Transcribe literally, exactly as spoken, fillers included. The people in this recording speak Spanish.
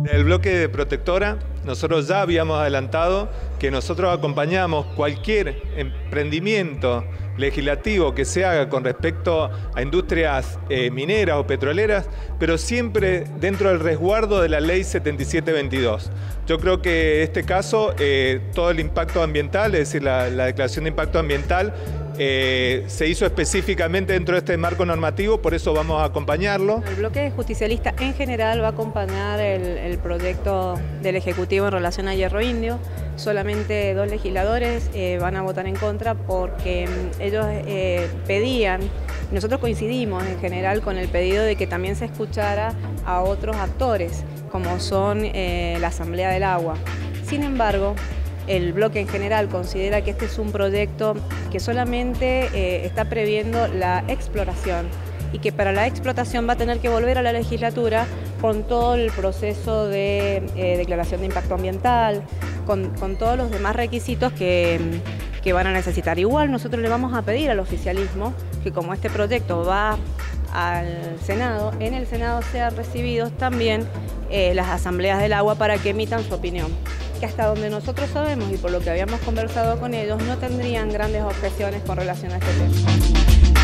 El bloque de Protectora, nosotros ya habíamos adelantado que nosotros acompañamos cualquier emprendimiento legislativo que se haga con respecto a industrias eh, mineras o petroleras, pero siempre dentro del resguardo de la ley setenta y siete veintidós. Yo creo que en este caso eh, todo el impacto ambiental, es decir, la, la declaración de impacto ambiental, Eh, se hizo específicamente dentro de este marco normativo, por eso vamos a acompañarlo. El bloque justicialista en general va a acompañar el, el proyecto del Ejecutivo en relación a Hierro Indio. Solamente dos legisladores eh, van a votar en contra porque ellos eh, pedían, nosotros coincidimos en general con el pedido de que también se escuchara a otros actores, como son eh, la Asamblea del Agua. Sin embargo, el bloque en general considera que este es un proyecto que solamente eh, está previendo la exploración y que para la explotación va a tener que volver a la legislatura con todo el proceso de eh, declaración de impacto ambiental, con, con todos los demás requisitos que, que van a necesitar. Igual nosotros le vamos a pedir al oficialismo que como este proyecto va al Senado, en el Senado sean recibidos también eh, las asambleas del agua para que emitan su opinión, que hasta donde nosotros sabemos y por lo que habíamos conversado con ellos no tendrían grandes objeciones con relación a este tema.